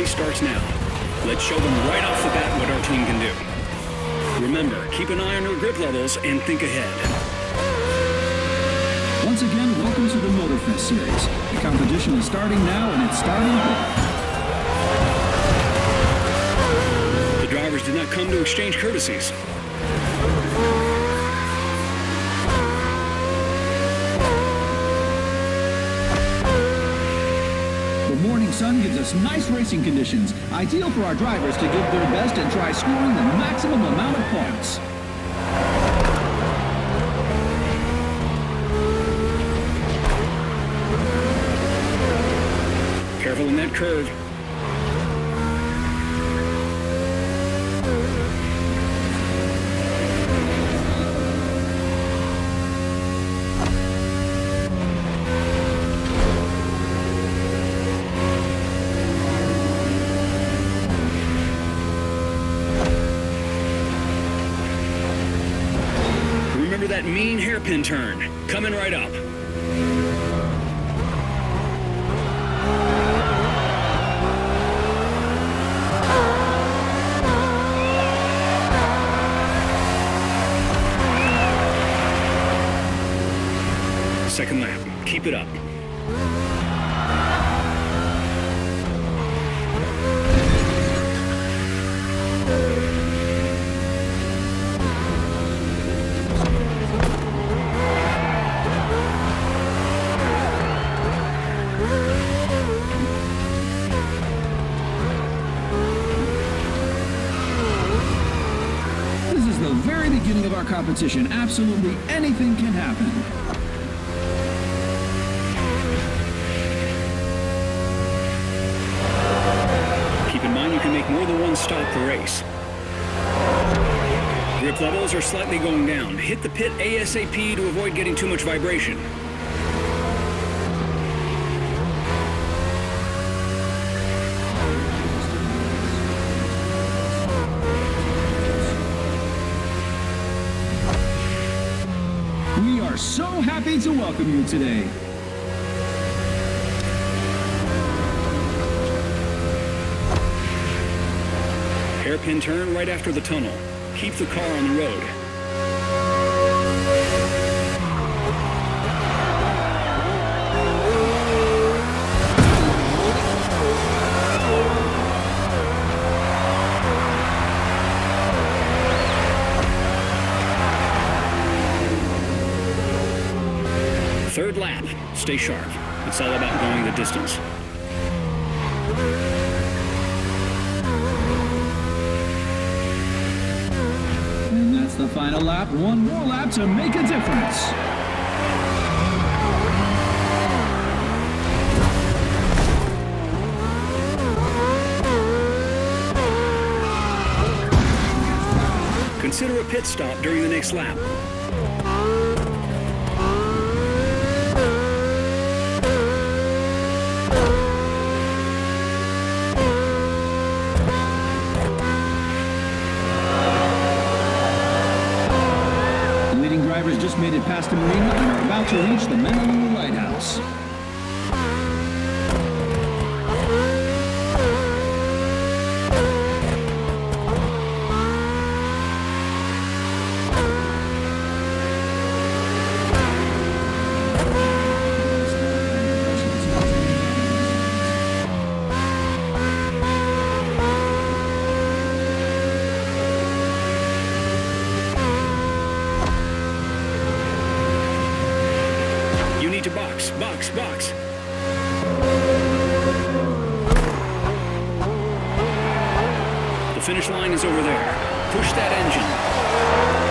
race starts now. Let's show them right off the bat what our team can do. Remember, keep an eye on your grip levels and think ahead. Once again, welcome to the Motorfest Series. The competition is starting now, and it's starting quick. The drivers did not come to exchange courtesies. The morning sun gives us nice racing conditions, ideal for our drivers to give their best and try scoring the maximum amount of points. Careful in that curve. Remember that mean hairpin turn. Coming right up. Second lap. Keep it up. This is the very beginning of our competition. Absolutely anything can happen. Keep in mind you can make more than one stop per race. Grip levels are slightly going down. Hit the pit ASAP to avoid getting too much vibration. We are so happy to welcome you today. Hairpin turn right after the tunnel. Keep the car on the road. Third lap. Stay sharp. It's all about going the distance. And that's the final lap. One more lap to make a difference. Consider a pit stop during the next lap. Drivers just made it past the marina and are about to reach the Menaloo Lighthouse. To box. The finish line is over there. Push that engine.